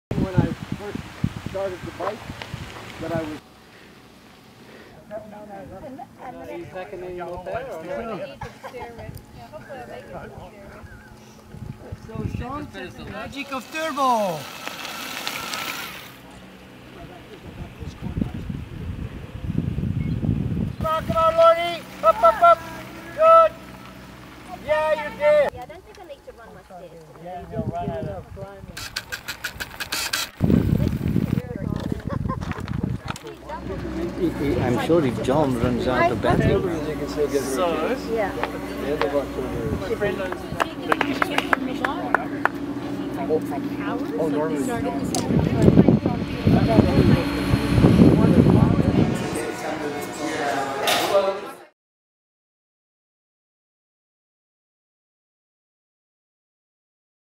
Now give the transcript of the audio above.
When I first started the bike, that I was. He's second in your pair or no? Hopefully I'll make it to the So Sean says the magic of turbo. Come on, Lordy! Up, up, up! Good! Yeah, you did! Yeah, I don't think I need to run my stairs today. Yeah, he'll run out of climbing. I'm sure if John runs out of battery. Yeah. Oh, normally.